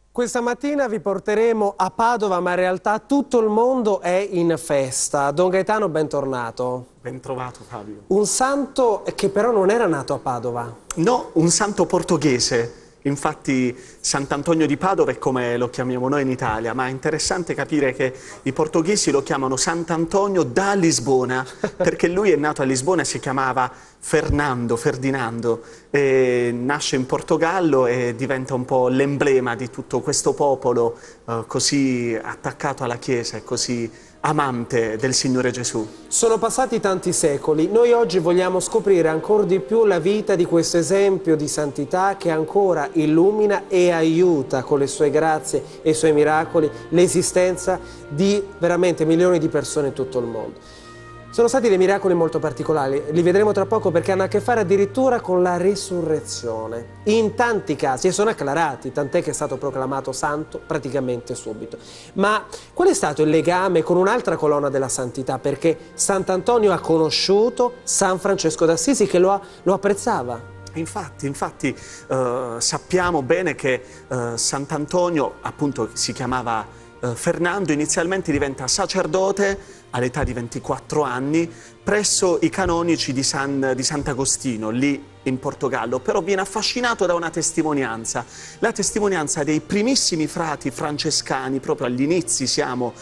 Questa mattina vi porteremo a Padova, ma in realtà tutto il mondo è in festa. Don Gaetano, bentornato. Ben trovato, Fabio. Un santo che però non era nato a Padova. No, un santo portoghese. Infatti Sant'Antonio di Padova è come lo chiamiamo noi in Italia, ma è interessante capire che i portoghesi lo chiamano Sant'Antonio da Lisbona, perché lui è nato a Lisbona e si chiamava Ferdinando, e nasce in Portogallo e diventa un po' l'emblema di tutto questo popolo così attaccato alla Chiesa e così amante del Signore Gesù. Sono passati tanti secoli, noi oggi vogliamo scoprire ancora di più la vita di questo esempio di santità che ancora illumina e aiuta con le sue grazie e i suoi miracoli l'esistenza di veramente milioni di persone in tutto il mondo. Sono stati dei miracoli molto particolari, li vedremo tra poco perché hanno a che fare addirittura con la risurrezione. In tanti casi, e sono acclarati, tant'è che è stato proclamato santo praticamente subito. Ma qual è stato il legame con un'altra colonna della santità? Perché Sant'Antonio ha conosciuto San Francesco d'Assisi che lo apprezzava. Infatti, sappiamo bene che Sant'Antonio, appunto si chiamava Fernando, inizialmente diventa sacerdote all'età di 24 anni presso i canonici di Sant'Agostino, lì in Portogallo, però viene affascinato da una testimonianza, la testimonianza dei primissimi frati francescani, proprio agli inizi siamo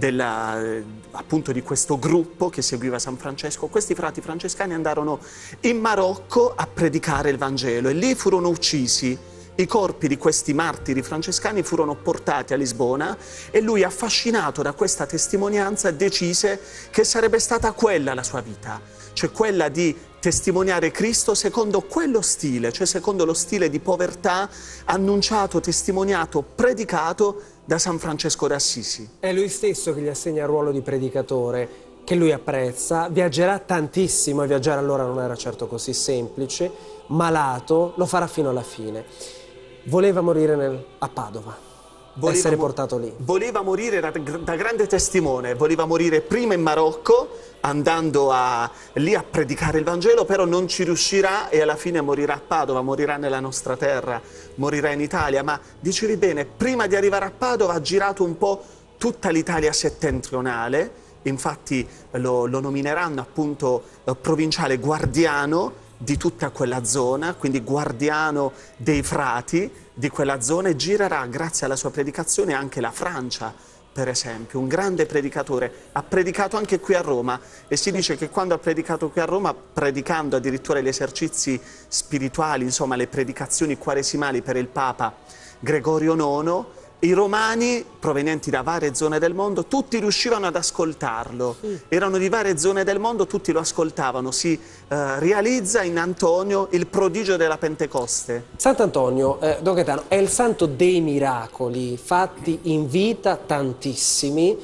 appunto di questo gruppo che seguiva San Francesco. Questi frati francescani andarono in Marocco a predicare il Vangelo e lì furono uccisi. I corpi di questi martiri francescani furono portati a Lisbona e lui, affascinato da questa testimonianza, decise che sarebbe stata quella la sua vita, cioè quella di testimoniare Cristo secondo quello stile, cioè secondo lo stile di povertà annunciato, testimoniato, predicato da San Francesco d'Assisi. È lui stesso che gli assegna il ruolo di predicatore, che lui apprezza, viaggerà tantissimo e viaggiare allora non era certo così semplice, malato, lo farà fino alla fine. Voleva morire a Padova, essere portato lì. Voleva morire da grande testimone, voleva morire prima in Marocco, andando lì a predicare il Vangelo, però non ci riuscirà e alla fine morirà a Padova, morirà nella nostra terra, morirà in Italia. Ma dicevi bene, prima di arrivare a Padova ha girato un po' tutta l'Italia settentrionale, infatti lo nomineranno appunto provinciale guardiano di tutta quella zona, quindi guardiano dei frati di quella zona, e girerà, grazie alla sua predicazione, anche la Francia, per esempio. Un grande predicatore, ha predicato anche qui a Roma e si dice che quando ha predicato qui a Roma, predicando addirittura gli esercizi spirituali, insomma le predicazioni quaresimali per il Papa Gregorio IX, i romani provenienti da varie zone del mondo, tutti riuscivano ad ascoltarlo, erano di varie zone del mondo, tutti lo ascoltavano, si realizza in Antonio il prodigio della Pentecoste. Sant'Antonio, Don Gaetano, è il santo dei miracoli, fatti in vita tantissimi,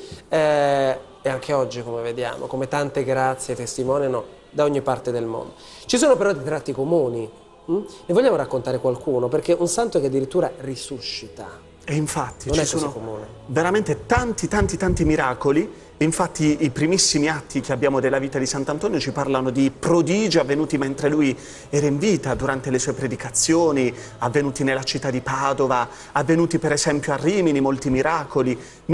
e anche oggi, come vediamo, come tante grazie testimoniano da ogni parte del mondo. Ci sono però dei tratti comuni, ne vogliamo raccontare qualcuno, perché un santo che addirittura risuscita. E infatti non ci è così sono comune. Veramente tanti miracoli. Infatti i primissimi atti che abbiamo della vita di Sant'Antonio ci parlano di prodigi avvenuti mentre lui era in vita, durante le sue predicazioni, avvenuti nella città di Padova, avvenuti per esempio a Rimini, molti miracoli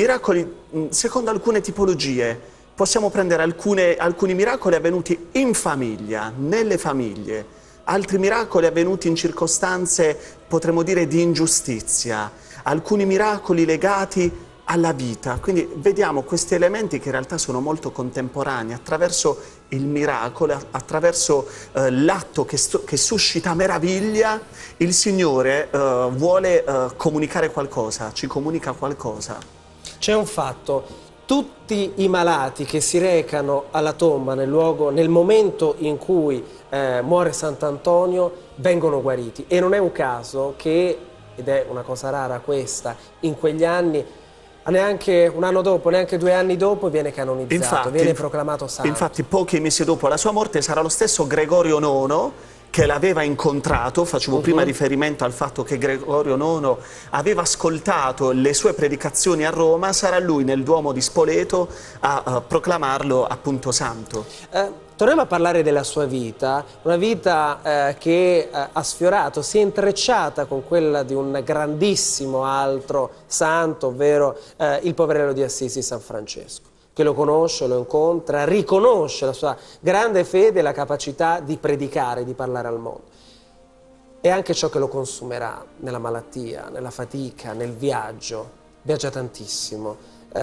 secondo alcune tipologie. Possiamo prendere alcuni miracoli avvenuti in famiglia, nelle famiglie, altri miracoli avvenuti in circostanze, potremmo dire, di ingiustizia, alcuni miracoli legati alla vita. Quindi vediamo questi elementi che in realtà sono molto contemporanei. Attraverso il miracolo, attraverso l'atto che suscita meraviglia, il Signore vuole comunicare qualcosa, ci comunica qualcosa. C'è un fatto: tutti i malati che si recano alla tomba nel momento in cui muore Sant'Antonio vengono guariti, e non è un caso che, ed è una cosa rara questa, in quegli anni, neanche un anno dopo, neanche 2 anni dopo, viene canonizzato, viene proclamato santo. Infatti pochi mesi dopo la sua morte sarà lo stesso Gregorio IX che l'aveva incontrato. Facevo prima riferimento al fatto che Gregorio IX aveva ascoltato le sue predicazioni a Roma, sarà lui nel Duomo di Spoleto a proclamarlo appunto santo. Torniamo a parlare della sua vita, una vita che ha sfiorato, si è intrecciata con quella di un grandissimo altro santo, ovvero il Poverello di Assisi, San Francesco, che lo conosce, lo incontra, riconosce la sua grande fede e la capacità di predicare, di parlare al mondo. E anche ciò che lo consumerà nella malattia, nella fatica, nel viaggio. Viaggia tantissimo.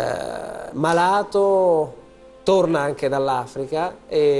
Malato, torna anche dall'Africa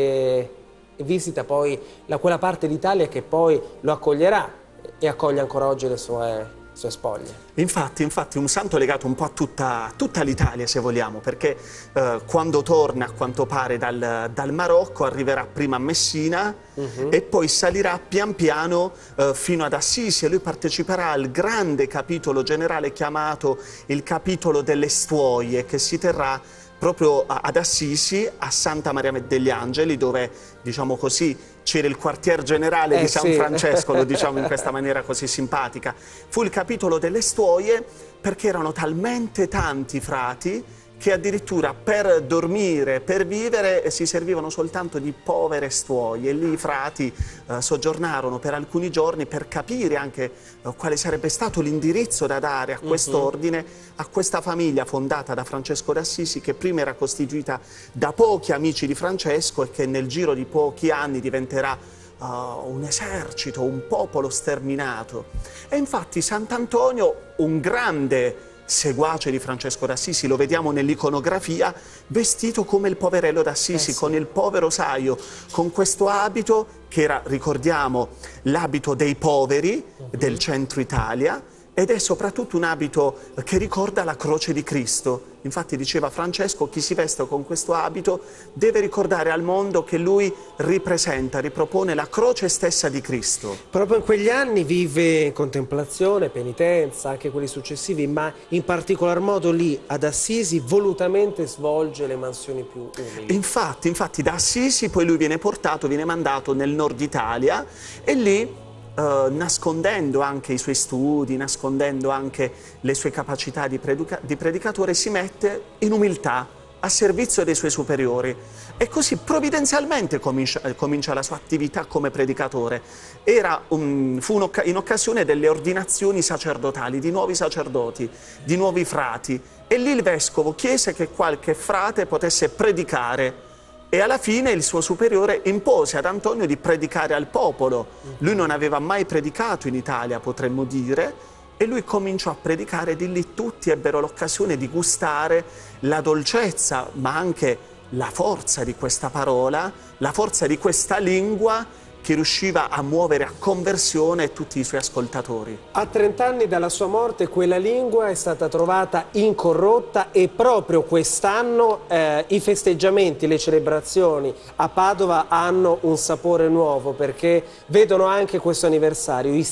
e visita poi quella parte d'Italia che poi lo accoglierà e accoglie ancora oggi le sue spoglie. Infatti un santo legato un po' a tutta l'Italia, se vogliamo, perché quando torna, a quanto pare, dal Marocco, arriverà prima a Messina e poi salirà pian piano fino ad Assisi, e lui parteciperà al grande capitolo generale chiamato il capitolo delle Stuoie, che si terrà proprio ad Assisi, a Santa Maria degli Angeli, dove, diciamo così, c'era il quartier generale di San Francesco, lo diciamo in questa maniera così simpatica. Fu il capitolo delle Stuoie perché erano talmente tanti frati che addirittura per dormire, per vivere, si servivano soltanto di povere stuoie. E lì i frati soggiornarono per alcuni giorni per capire anche quale sarebbe stato l'indirizzo da dare a quest'ordine, a questa famiglia fondata da Francesco d'Assisi, che prima era costituita da pochi amici di Francesco e che nel giro di pochi anni diventerà un esercito, un popolo sterminato. E infatti Sant'Antonio, un grande seguace di Francesco d'Assisi, lo vediamo nell'iconografia, vestito come il Poverello d'Assisi, con il povero saio, con questo abito che era, ricordiamo, l'abito dei poveri del centro Italia, ed è soprattutto un abito che ricorda la croce di Cristo. Infatti diceva Francesco, chi si veste con questo abito deve ricordare al mondo che lui ripropone la croce stessa di Cristo. Proprio in quegli anni vive contemplazione, penitenza, anche quelli successivi, ma in particolar modo lì ad Assisi volutamente svolge le mansioni più umili. Infatti da Assisi poi lui viene mandato nel nord Italia, e lì nascondendo anche i suoi studi, nascondendo anche le sue capacità di predicatore, si mette in umiltà a servizio dei suoi superiori, e così provvidenzialmente comincia la sua attività come predicatore. Fu in occasione delle ordinazioni sacerdotali di nuovi sacerdoti, di nuovi frati, e lì il vescovo chiese che qualche frate potesse predicare. E alla fine il suo superiore impose ad Antonio di predicare al popolo. Lui non aveva mai predicato in Italia, potremmo dire, e lui cominciò a predicare, di lì tutti ebbero l'occasione di gustare la dolcezza, ma anche la forza di questa parola, la forza di questa lingua che riusciva a muovere a conversione tutti i suoi ascoltatori. A 30 anni dalla sua morte quella lingua è stata trovata incorrotta, e proprio quest'anno i festeggiamenti, le celebrazioni a Padova hanno un sapore nuovo, perché vedono anche questo anniversario, i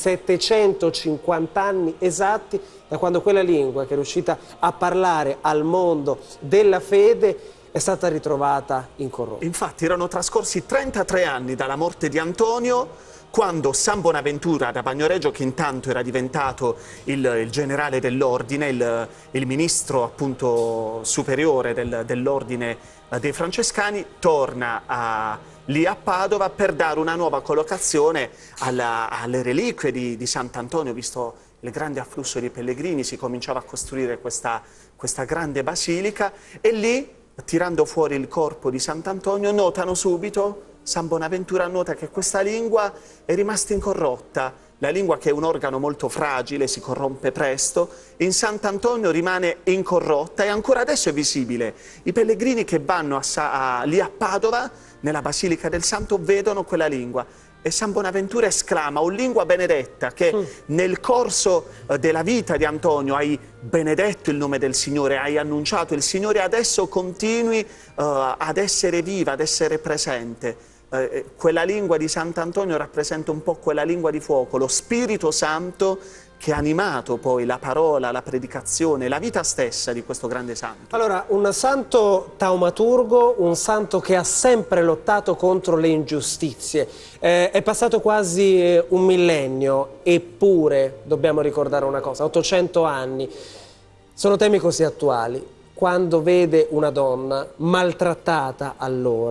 750 anni esatti da quando quella lingua, che è riuscita a parlare al mondo della fede, è stata ritrovata incorrotta. Infatti erano trascorsi 33 anni dalla morte di Antonio, quando San Bonaventura da Bagnoregio, che intanto era diventato il generale dell'ordine, il ministro appunto superiore dell'ordine dei francescani, torna lì a Padova per dare una nuova collocazione alle reliquie di Sant'Antonio. Visto il grande afflusso di pellegrini, si cominciava a costruire questa grande basilica, e lì, tirando fuori il corpo di Sant'Antonio, notano subito, San Bonaventura nota che questa lingua è rimasta incorrotta. La lingua, che è un organo molto fragile, si corrompe presto, in Sant'Antonio rimane incorrotta e ancora adesso è visibile. I pellegrini che vanno lì a Padova, nella Basilica del Santo, vedono quella lingua. E San Bonaventura esclama: o lingua benedetta, che nel corso della vita di Antonio hai benedetto il nome del Signore, hai annunciato il Signore, adesso continui ad essere viva, ad essere presente. Quella lingua di Sant'Antonio rappresenta un po' quella lingua di fuoco, lo Spirito Santo che ha animato poi la parola, la predicazione, la vita stessa di questo grande santo. Allora, un santo taumaturgo, un santo che ha sempre lottato contro le ingiustizie. È passato quasi un millennio, eppure dobbiamo ricordare una cosa: 800 anni. Sono temi così attuali. Quando vede una donna maltrattata allora,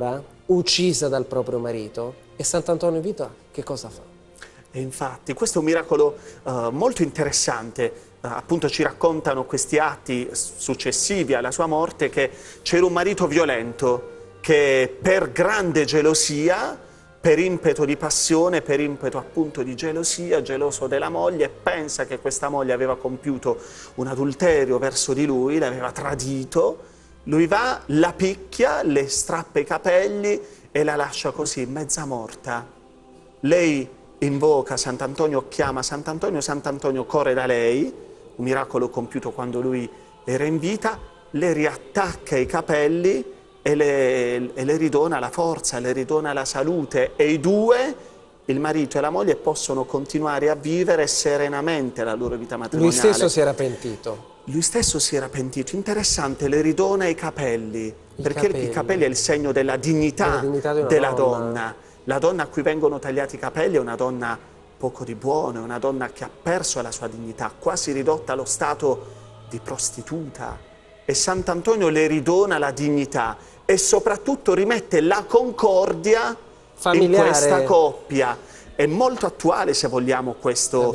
uccisa dal proprio marito, e Sant'Antonio in vita che cosa fa? E infatti questo è un miracolo molto interessante. Appunto ci raccontano questi atti successivi alla sua morte che c'era un marito violento che per grande gelosia, per impeto di passione, per impeto appunto di gelosia, geloso della moglie, pensa che questa moglie aveva compiuto un adulterio verso di lui, l'aveva tradito, lui va, la picchia, le strappa i capelli e la lascia così, mezza morta. Lei invoca Sant'Antonio, chiama Sant'Antonio, Sant'Antonio corre da lei, un miracolo compiuto quando lui era in vita, le riattacca i capelli e le ridona la forza, le ridona la salute, e i due, il marito e la moglie, possono continuare a vivere serenamente la loro vita matrimoniale. Lui stesso si era pentito. Lui stesso si era pentito. Interessante, le ridona i capelli, perché i capelli è il segno della dignità, della donna. La donna a cui vengono tagliati i capelli è una donna poco di buono, è una donna che ha perso la sua dignità, quasi ridotta allo stato di prostituta. E Sant'Antonio le ridona la dignità e soprattutto rimette la concordia familiare in questa coppia. È molto attuale, se vogliamo, questo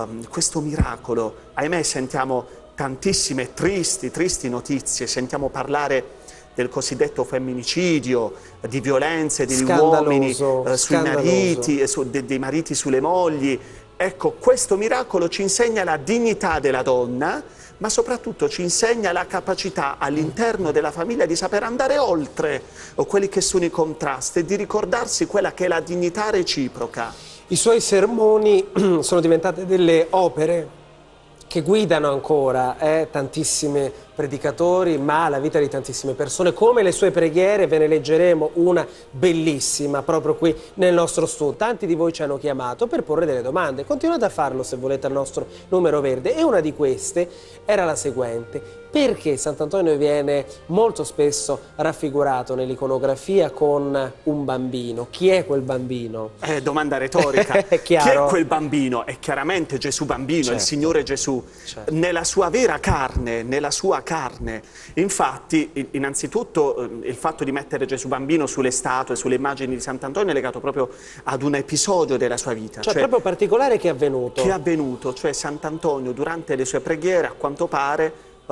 miracolo. Ahimè, sentiamo tantissime tristi notizie, sentiamo parlare del cosiddetto femminicidio, di violenze degli uomini sui mariti, dei mariti sulle mogli. Ecco, questo miracolo ci insegna la dignità della donna, ma soprattutto ci insegna la capacità all'interno della famiglia di saper andare oltre quelli che sono i contrasti e di ricordarsi quella che è la dignità reciproca. I suoi sermoni sono diventate delle opere che guidano ancora tantissimi predicatori, ma la vita di tantissime persone, come le sue preghiere. Ve ne leggeremo una bellissima proprio qui nel nostro studio. Tanti di voi ci hanno chiamato per porre delle domande, continuate a farlo se volete al nostro numero verde, e una di queste era la seguente: perché Sant'Antonio viene molto spesso raffigurato nell'iconografia con un bambino? Chi è quel bambino? Domanda retorica. Chi è quel bambino? È chiaramente Gesù bambino, certo, il Signore Gesù, certo, nella sua vera carne, nella sua carne. Infatti, innanzitutto, il fatto di mettere Gesù bambino sulle statue, sulle immagini di Sant'Antonio è legato proprio ad un episodio della sua vita. Cioè proprio particolare che è avvenuto. Che è avvenuto, cioè Sant'Antonio durante le sue preghiere, a quanto pare,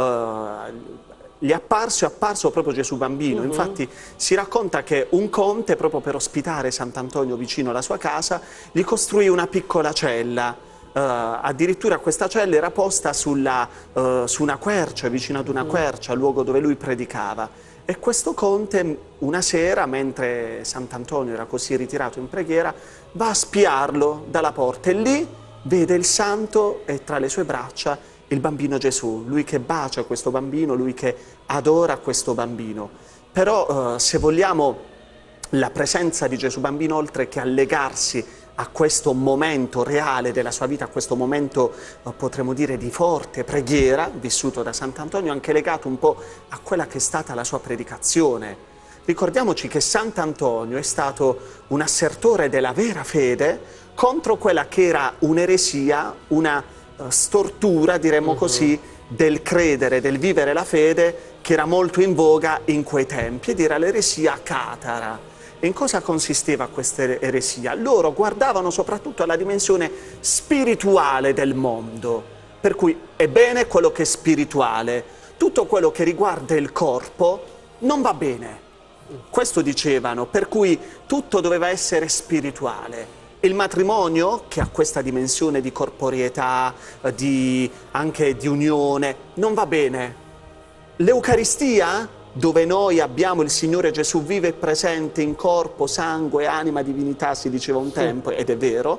gli è apparso proprio Gesù bambino. Infatti si racconta che un conte, proprio per ospitare Sant'Antonio vicino alla sua casa, gli costruì una piccola cella. Addirittura questa cella era posta su una quercia, vicino ad una quercia, al luogo dove lui predicava. E questo conte una sera, mentre Sant'Antonio era così ritirato in preghiera, va a spiarlo dalla porta e lì vede il santo e tra le sue braccia il bambino Gesù, lui che bacia questo bambino, lui che adora questo bambino. Però se vogliamo, la presenza di Gesù bambino, oltre che a legarsi a questo momento reale della sua vita, a questo momento potremmo dire di forte preghiera vissuto da Sant'Antonio, anche legato un po' a quella che è stata la sua predicazione. Ricordiamoci che Sant'Antonio è stato un assertore della vera fede contro quella che era un'eresia, una stortura, diremmo così, del credere, del vivere la fede, che era molto in voga in quei tempi, ed era l'eresia catara. E in cosa consisteva questa eresia? Loro guardavano soprattutto alla dimensione spirituale del mondo, per cui è bene quello che è spirituale, tutto quello che riguarda il corpo non va bene. Questo dicevano, per cui tutto doveva essere spirituale. Il matrimonio, che ha questa dimensione di corporeità, anche di unione, non va bene. L'Eucaristia, dove noi abbiamo il Signore Gesù vivo e presente in corpo, sangue, anima, divinità, si diceva un tempo, ed è vero,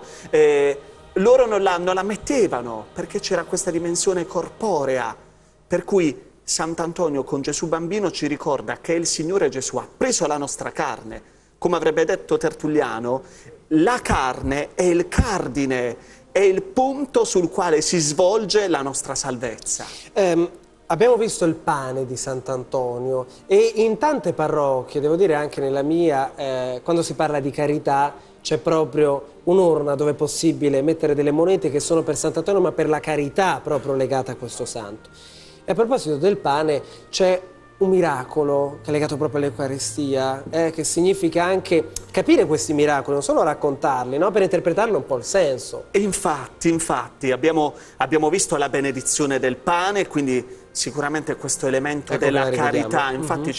loro non la mettevano, perché c'era questa dimensione corporea, per cui Sant'Antonio con Gesù bambino ci ricorda che il Signore Gesù ha preso la nostra carne. Come avrebbe detto Tertulliano, la carne è il cardine, è il punto sul quale si svolge la nostra salvezza. Abbiamo visto il pane di Sant'Antonio e in tante parrocchie, devo dire anche nella mia, quando si parla di carità c'è proprio un'urna dove è possibile mettere delle monete che sono per Sant'Antonio, ma per la carità proprio legata a questo santo. E a proposito del pane, c'è un miracolo che è legato proprio all'Eucaristia, che significa anche capire questi miracoli, non solo raccontarli, no? Per interpretarne un po' il senso. E infatti abbiamo visto la benedizione del pane, quindi sicuramente questo elemento della carità. Infatti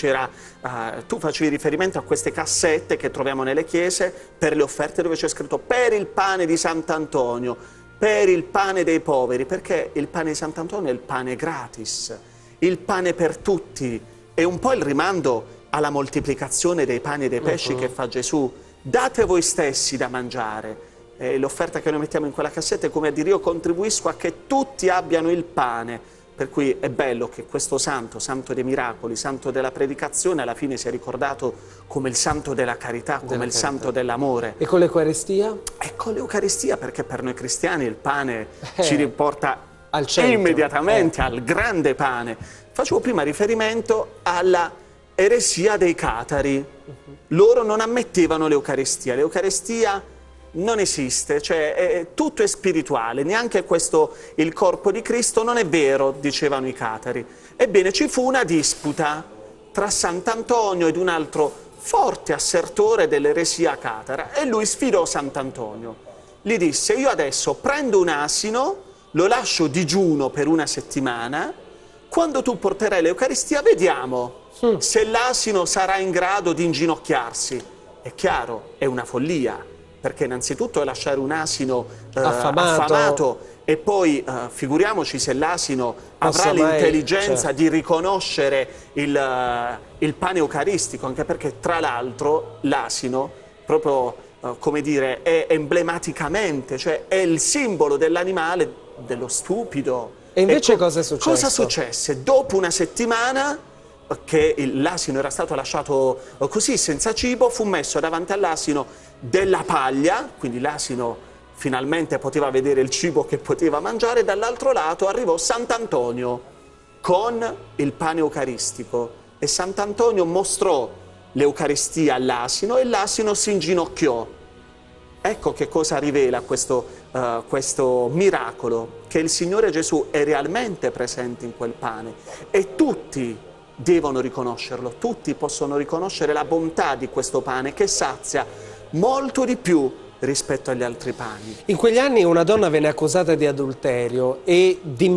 tu facevi riferimento a queste cassette che troviamo nelle chiese per le offerte, dove c'è scritto per il pane di Sant'Antonio, per il pane dei poveri, perché il pane di Sant'Antonio è il pane gratis, il pane per tutti, è un po' il rimando alla moltiplicazione dei pani e dei pesci che fa Gesù. Date voi stessi da mangiare. L'offerta che noi mettiamo in quella cassetta è come a dire: io contribuisco a che tutti abbiano il pane. Per cui è bello che questo santo, santo dei miracoli, santo della predicazione, alla fine sia ricordato come il santo della carità, come il santo dell'amore. E con l'Eucaristia? E con l'Eucaristia, perché per noi cristiani il pane ci riporta al centro, immediatamente al grande pane. Facevo prima riferimento alla eresia dei catari. Loro non ammettevano l'Eucaristia. L'Eucaristia non esiste, cioè tutto è spirituale, neanche questo, il corpo di Cristo non è vero, dicevano i catari. Ebbene, ci fu una disputa tra Sant'Antonio ed un altro forte assertore dell'eresia catara, e lui sfidò Sant'Antonio. Gli disse: io adesso prendo un asino, lo lascio digiuno per una settimana, quando tu porterai l'Eucaristia vediamo se l'asino sarà in grado di inginocchiarsi. È chiaro, è una follia, perché innanzitutto è lasciare un asino affamato e poi figuriamoci se l'asino avrà l'intelligenza di riconoscere il pane eucaristico, anche perché tra l'altro l'asino proprio come dire è emblematicamente, cioè è il simbolo dell'animale, dello stupido. E invece cosa è successo? Cosa successe? Dopo una settimana che l'asino era stato lasciato così senza cibo, fu messo davanti all'asino della paglia, quindi l'asino finalmente poteva vedere il cibo che poteva mangiare. Dall'altro lato arrivò Sant'Antonio con il pane eucaristico e Sant'Antonio mostrò l'Eucaristia all'asino e l'asino si inginocchiò. Ecco che cosa rivela questo miracolo, che il Signore Gesù è realmente presente in quel pane e tutti devono riconoscerlo, tutti possono riconoscere la bontà di questo pane che sazia molto di più rispetto agli altri pani. In quegli anni una donna venne accusata di adulterio e in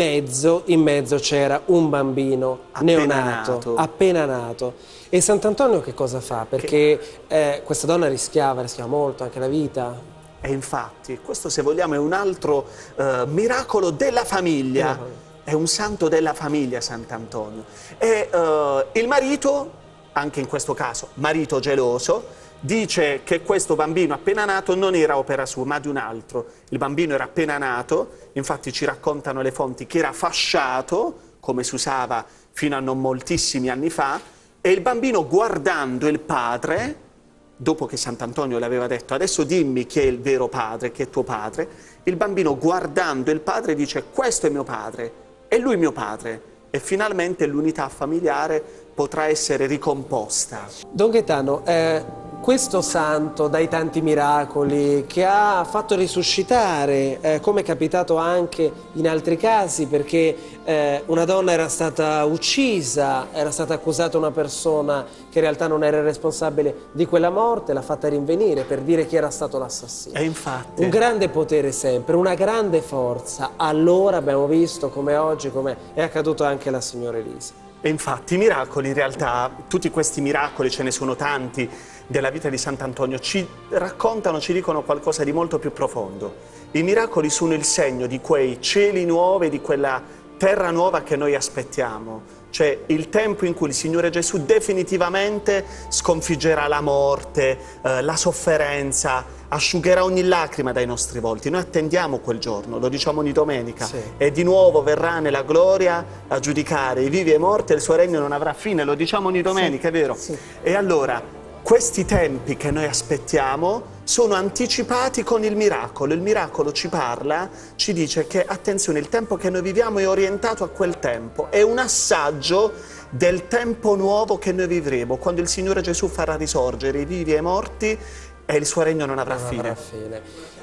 mezzo c'era un bambino neonato, appena nato. E Sant'Antonio che cosa fa? Perché questa donna rischiava molto anche la vita. E infatti, questo se vogliamo è un altro miracolo della famiglia. È un santo della famiglia Sant'Antonio. E il marito, anche in questo caso, marito geloso, dice che questo bambino appena nato non era opera sua, ma di un altro. Il bambino era appena nato, infatti ci raccontano le fonti che era fasciato, come si usava fino a non moltissimi anni fa, e il bambino guardando il padre, dopo che Sant'Antonio le aveva detto adesso dimmi chi è il vero padre, chi è tuo padre, il bambino guardando il padre dice questo è mio padre, è lui mio padre, e finalmente l'unità familiare potrà essere ricomposta. Don Gaetano, questo santo dai tanti miracoli che ha fatto risuscitare, come è capitato anche in altri casi, perché una donna era stata uccisa, era stata accusata una persona che in realtà non era responsabile di quella morte, l'ha fatta rinvenire per dire chi era stato l'assassino. E infatti... Un grande potere sempre, una grande forza. Allora abbiamo visto come oggi, come è accaduto anche alla signora Elisa. E infatti i miracoli, in realtà, tutti questi miracoli, ce ne sono tanti, della vita di Sant'Antonio, ci raccontano, ci dicono qualcosa di molto più profondo. I miracoli sono il segno di quei cieli nuovi, di quella terra nuova che noi aspettiamo. Cioè il tempo in cui il Signore Gesù definitivamente sconfiggerà la morte, la sofferenza, asciugherà ogni lacrima dai nostri volti. Noi attendiamo quel giorno, lo diciamo ogni domenica, e di nuovo verrà nella gloria a giudicare i vivi e i morti e il suo regno non avrà fine, lo diciamo ogni domenica, è vero? E allora questi tempi che noi aspettiamo sono anticipati con il miracolo ci parla, ci dice che attenzione, il tempo che noi viviamo è orientato a quel tempo, è un assaggio del tempo nuovo che noi vivremo, quando il Signore Gesù farà risorgere i vivi e i morti e il suo regno non avrà fine.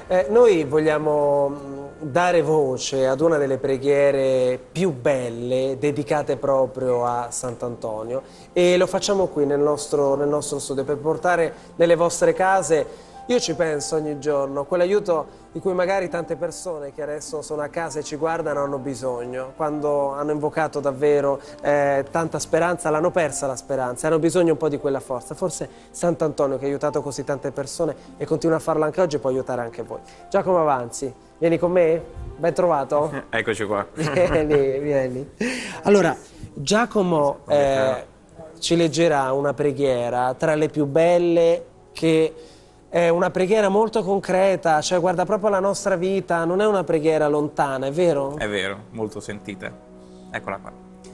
Noi vogliamo dare voce ad una delle preghiere più belle dedicate proprio a Sant'Antonio e lo facciamo qui nel nostro studio per portare nelle vostre case. Io ci penso ogni giorno, quell'aiuto di cui magari tante persone che adesso sono a casa e ci guardano hanno bisogno, quando hanno invocato davvero tanta speranza, l'hanno persa la speranza, hanno bisogno un po' di quella forza. Forse Sant'Antonio, che ha aiutato così tante persone e continua a farlo anche oggi, può aiutare anche voi. Giacomo Avanzi, vieni con me? Ben trovato? Eccoci qua. Vieni. Allora, Giacomo ci leggerà una preghiera tra le più belle, che è una preghiera molto concreta, cioè guarda proprio la nostra vita, non è una preghiera lontana, è vero? È vero, molto sentita. Eccola qua.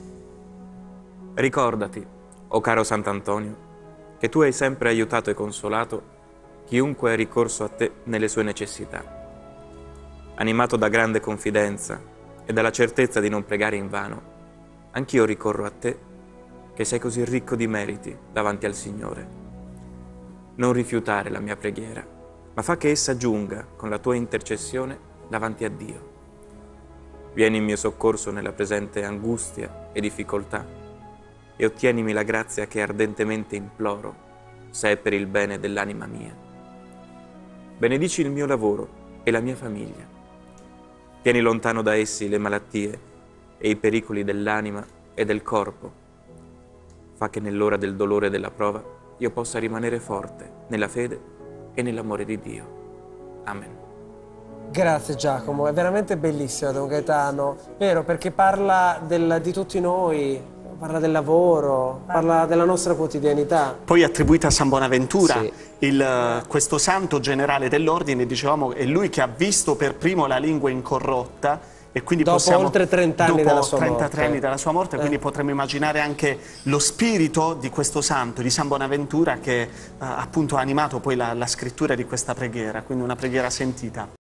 Ricordati, o caro Sant'Antonio, che tu hai sempre aiutato e consolato chiunque è ricorso a te nelle sue necessità. Animato da grande confidenza e dalla certezza di non pregare invano, anch'io ricorro a te, che sei così ricco di meriti davanti al Signore. Non rifiutare la mia preghiera, ma fa che essa giunga con la tua intercessione davanti a Dio. Vieni in mio soccorso nella presente angustia e difficoltà e ottienimi la grazia che ardentemente imploro, se è per il bene dell'anima mia. Benedici il mio lavoro e la mia famiglia. Tieni lontano da essi le malattie e i pericoli dell'anima e del corpo. Fa che nell'ora del dolore e della prova io possa rimanere forte nella fede e nell'amore di Dio. Amen. Grazie Giacomo, è veramente bellissimo Don Gaetano, vero? Perché parla di tutti noi, parla del lavoro, parla della nostra quotidianità. Poi attribuita a San Bonaventura, sì. Questo santo generale dell'ordine, dicevamo, è lui che ha visto per primo la lingua incorrotta, e quindi dopo oltre 30 anni dalla sua 33 morte. anni dalla sua morte, quindi potremmo immaginare anche lo spirito di questo santo, di San Bonaventura, che appunto ha animato poi la scrittura di questa preghiera, quindi una preghiera sentita.